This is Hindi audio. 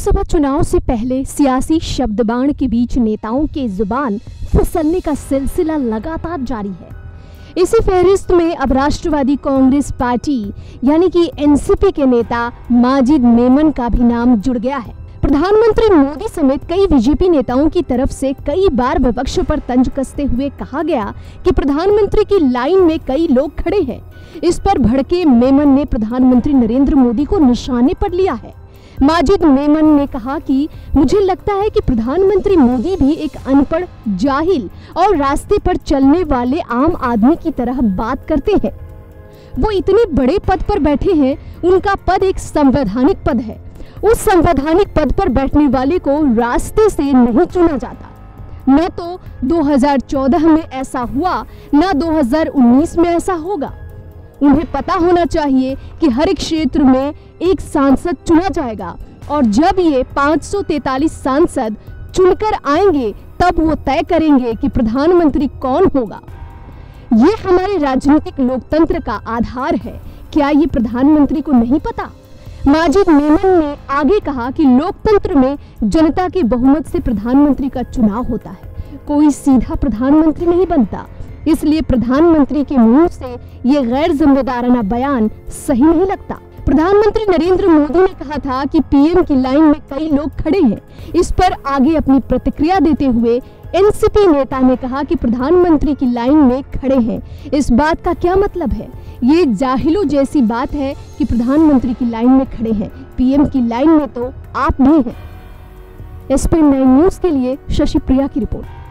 लोकसभा चुनाव से पहले सियासी शब्दबाण के बीच नेताओं के जुबान फिसलने का सिलसिला लगातार जारी है। इसी फहरिस्त में अब राष्ट्रवादी कांग्रेस पार्टी यानी कि एनसीपी के नेता माजिद मेमन का भी नाम जुड़ गया है। प्रधानमंत्री मोदी समेत कई बीजेपी नेताओं की तरफ से कई बार विपक्ष पर तंज कसते हुए कहा गया कि प्रधानमंत्री की लाइन में कई लोग खड़े हैं। इस पर भड़के मेमन ने प्रधानमंत्री नरेंद्र मोदी को निशाने पर लिया है। माजिद मेमन ने कहा कि मुझे लगता है कि प्रधानमंत्री मोदी भी एक अनपढ़, जाहिल और रास्ते पर चलने वाले आम आदमी की तरह बात करते हैं। वो इतने बड़े पद पर बैठे हैं, उनका पद एक संवैधानिक पद है। उस संवैधानिक पद पर बैठने वाले को रास्ते से नहीं चुना जाता। न तो 2014 में ऐसा हुआ, न 2019 में ऐसा होगा। उन्हें पता होना चाहिए कि हर एक क्षेत्र में एक सांसद चुना जाएगा और जब ये 543 सांसद चुनकर आएंगे तब वो तय करेंगे कि प्रधानमंत्री कौन होगा। ये हमारे राजनीतिक लोकतंत्र का आधार है। क्या ये प्रधानमंत्री को नहीं पता? माजिद मेमन ने आगे कहा कि लोकतंत्र में जनता के बहुमत से प्रधानमंत्री का चुनाव होता है। कोई सीधा प्रधानमंत्री नहीं बनता, इसलिए प्रधानमंत्री के मुंह से ये गैर जिम्मेदाराना बयान सही नहीं लगता। प्रधानमंत्री नरेंद्र मोदी ने कहा था कि पीएम की लाइन में कई लोग खड़े हैं। इस पर आगे अपनी प्रतिक्रिया देते हुए एनसीपी नेता ने कहा कि प्रधानमंत्री की लाइन में खड़े हैं। इस बात का क्या मतलब है? ये जाहिलों जैसी बात है कि प्रधानमंत्री की लाइन में खड़े हैं, पीएम की लाइन में तो आप नहीं हैं। SPN9 न्यूज के लिए शशि प्रिया की रिपोर्ट।